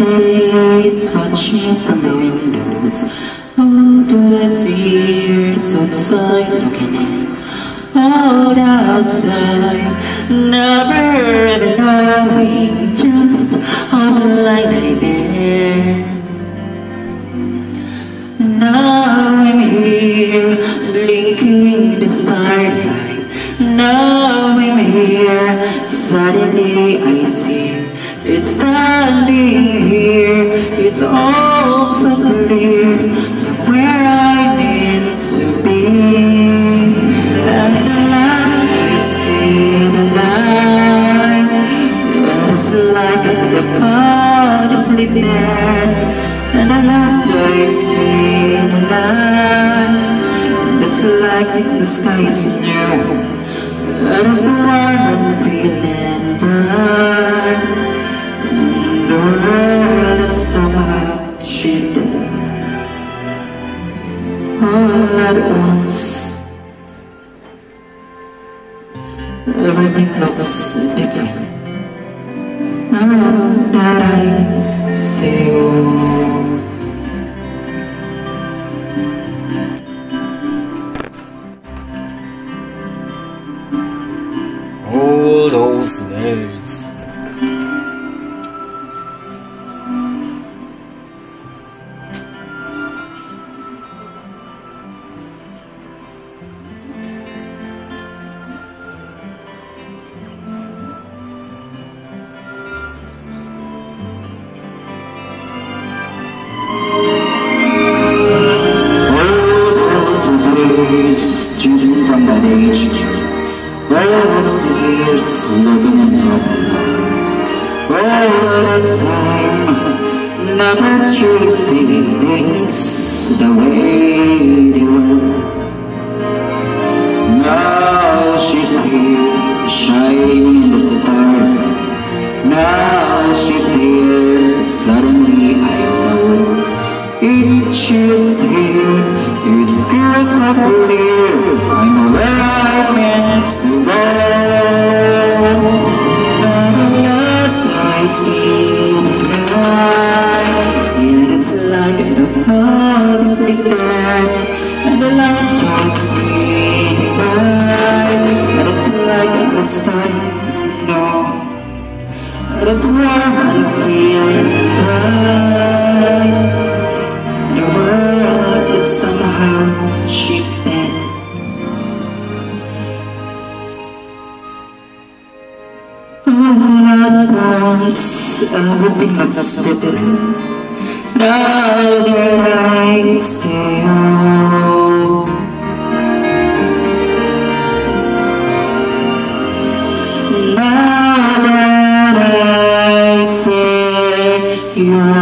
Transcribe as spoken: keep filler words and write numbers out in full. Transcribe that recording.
days watching from the windows, all those years outside looking in, all outside, never even knowing just how blind I've been. Now I'm here, blinking the starlight. Now I'm here, suddenly I see it's standing here. It's all so clear where I need to be. And the last I see the night, it's like the fog is lifted. And the last I see the night, it's like the sky is new. And it's warm and feeling bright. The world that somehow shifted all at once. Everything looks different now that I see you. All those days. Choosing from that age, all those years looking in up, all that time, never truly seeing things the way they were. Now she's here, shining in the star. Now she's here, suddenly I know it. She's here. It's crystal clear, I know where I meant to go. And the last I see the night, yet it's like the fog is lifted. And the last I see the night, and it's like the sky is snow. And it's warm and feeling bright. The world that somehow shifted. All at once, everything looks different now that I see you. Now that I see you.